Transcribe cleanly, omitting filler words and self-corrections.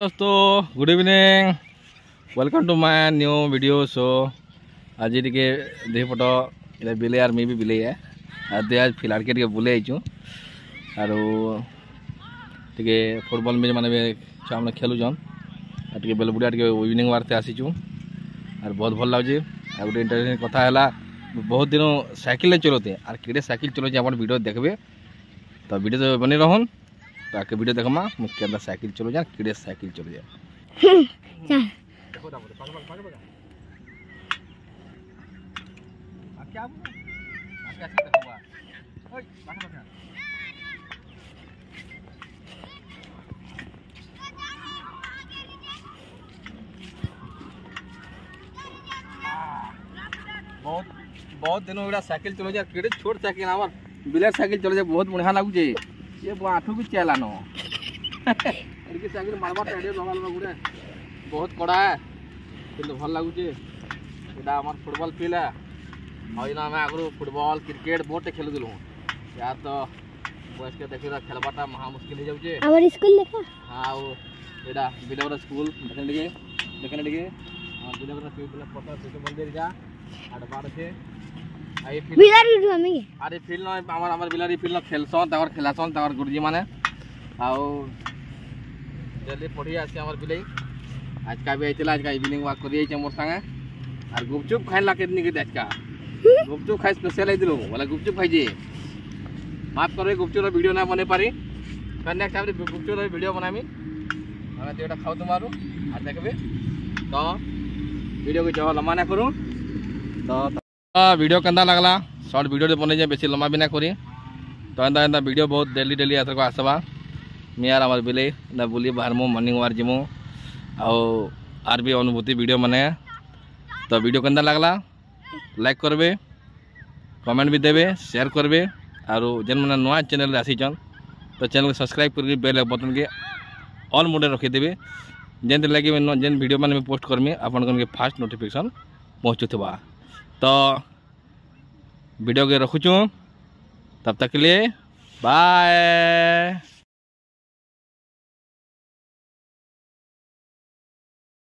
दोस्तों good evening welcome to my new video so आज टे देह पट इधर बिले यार मैं भी बिले है दे आज फिलहाल के बुले आईचु आरो टे फुटबॉल मैच माने छुआ मैंने खेलुन टे बेलबुड़िया टे इवनिंग वार्क आसीचु और बहुत भल लगे आ गए इंटरेस्टिंग कथा है बहुत दिन साइकिल चलाते और किड़े साइकिल चलाऊँ आप वीडियो देखबे तो वीडियो तो बनी रहन तो आके वीडियो देखमा मुझे साइकिल चलो जान किड़े साइकिल चलो जा बहुत दिन साइकिल चलो जा किड़े छोट साइकिल आम बिलर साइकिल चलो जा बहुत बढ़िया लगुचे ये आठू भी चलानो साइकिल मारवा लगा गोटे बहुत कड़ा है कि भल लगुचे यहाँ आम फुटबॉल फिल्ड है और आम आगु फुटबॉल क्रिकेट बहुत खेलुलु यार तो बयस के देख खेलवाटा महा मुस्किल हो जाऊे हाँ यहाँ बिलवर स्कूल देखने टे बिलवर शिशु मंदिर जा आड़ बाड़ अच्छे अरे फिल्ड न बिलारी फिल्ड खेलसन खेलासन गुरुजी मैंने जल्दी पढ़ी आसी बिले आज का भी आज का इवनिंग वाक कर मोर संगे और गुपचुप खाइला कितनी के आज का गुपचुप खाई स्पेशल आई बोले गुपचुप खाई माफ करो गुपचुप वीडियो ना बने पारी नेक्स्ट टाइम गुपचुप वीडियो बनामी हमें तो खाऊ तुम्हारू और देखबे तो वीडियो को जो लम्बा ना करूँ तो वीडियो केंदा लगला शॉर्ट वीडियो बने बेसी लम्बा भी ना करी तो एंता वीडियो बहुत डेली डेली एथर को आसवा मैं यार हमारे बिले ना बुली बाहर मु मॉर्निंग वार जिमु आर भी अनुभूति वीडियो माने तो वीडियो केंदा लगला लाइक करबे कमेंट भी देबे शेयर करबे और जेन मैंने नया चैनल आसीचन तो चैनल को सब्सक्राइब करके बेल बटन के ऑल मोड रखीदेवे जेन लगे जेन वीडियो मैंने पोस्ट करमी आपन फास्ट नोटिफिकेशन पहुँचुवा तो वीडियो के रखुचु तब तक के लिए बाय।